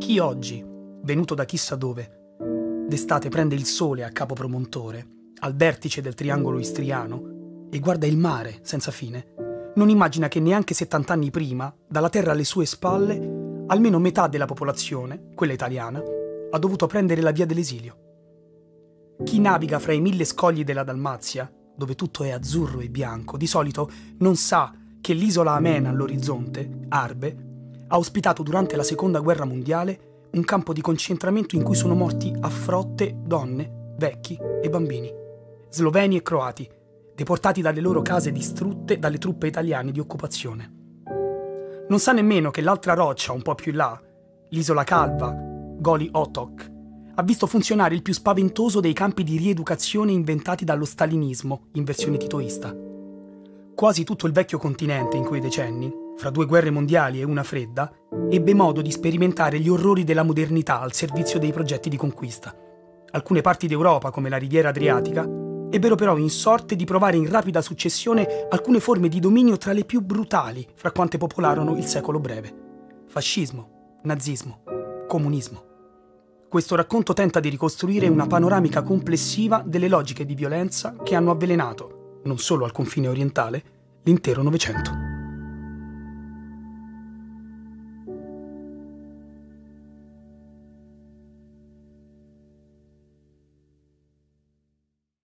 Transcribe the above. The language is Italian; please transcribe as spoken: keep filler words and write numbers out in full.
Chi oggi, venuto da chissà dove, d'estate prende il sole a Capo Promontore, al vertice del triangolo istriano, e guarda il mare senza fine, non immagina che neanche settant'anni prima, dalla terra alle sue spalle, almeno metà della popolazione, quella italiana, ha dovuto prendere la via dell'esilio. Chi naviga fra i mille scogli della Dalmazia, dove tutto è azzurro e bianco, di solito non sa che l'isola Amena all'orizzonte, Arbe, ha ospitato durante la Seconda Guerra Mondiale un campo di concentramento in cui sono morti a frotte donne, vecchi e bambini, sloveni e croati, deportati dalle loro case distrutte dalle truppe italiane di occupazione. Non sa nemmeno che l'altra roccia, un po' più in là, l'isola Calva, Goli Otok, ha visto funzionare il più spaventoso dei campi di rieducazione inventati dallo stalinismo in versione titoista. Quasi tutto il vecchio continente in quei decenni, fra due guerre mondiali e una fredda, ebbe modo di sperimentare gli orrori della modernità al servizio dei progetti di conquista. Alcune parti d'Europa, come la riviera adriatica, ebbero però in sorte di provare in rapida successione alcune forme di dominio tra le più brutali fra quante popolarono il secolo breve. Fascismo, nazismo, comunismo. Questo racconto tenta di ricostruire una panoramica complessiva delle logiche di violenza che hanno avvelenato, non solo al confine orientale, l'intero Novecento.